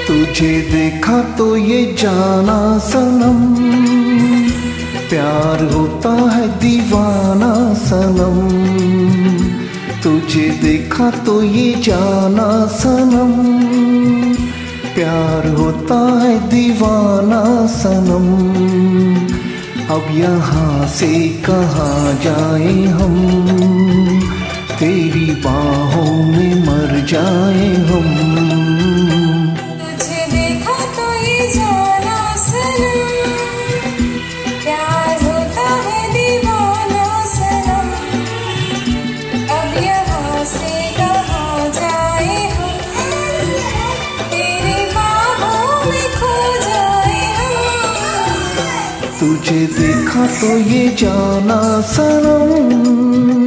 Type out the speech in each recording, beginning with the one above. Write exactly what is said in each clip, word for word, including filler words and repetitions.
तुझे देखा तो ये जाना सनम, प्यार होता है दीवाना सनम। तुझे देखा तो ये जाना सनम, प्यार होता है दीवाना सनम। अब यहाँ से कहाँ जाए हम, तेरी बाहों में मर जाए हम। तुझे देखा तो ये जाना सनम, प्यार होता है दीवाना सनम। अब यहाँ से कहाँ जाए हम, तेरी बाहों में खो जाए हम। तुझे देखा तो ये जाना सनम।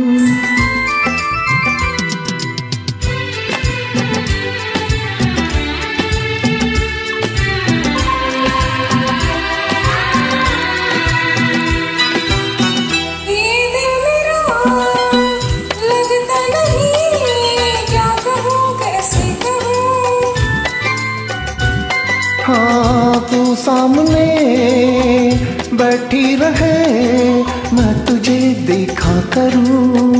हाँ तू सामने बैठी रहे, मैं तुझे देखा करूं।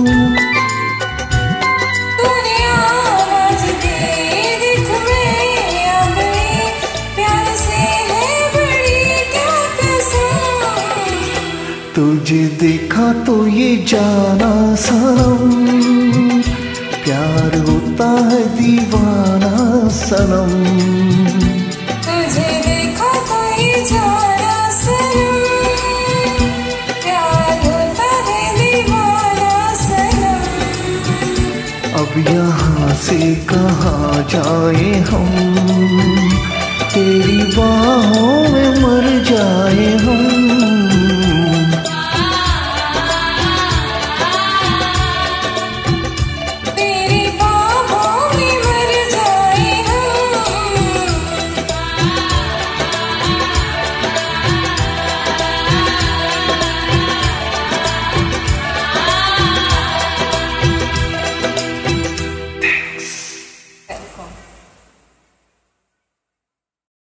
तूने आवाज दे दिख में आ गई, प्यार से है बड़ी क्या कसम। तुझे देखा तो ये जाना सनम, प्यार होता है दीवाना सनम। तुझे देखा तो ये जाना सनम, प्यार होता है दीवाना सनम। अब यहाँ से कहाँ जाए हम,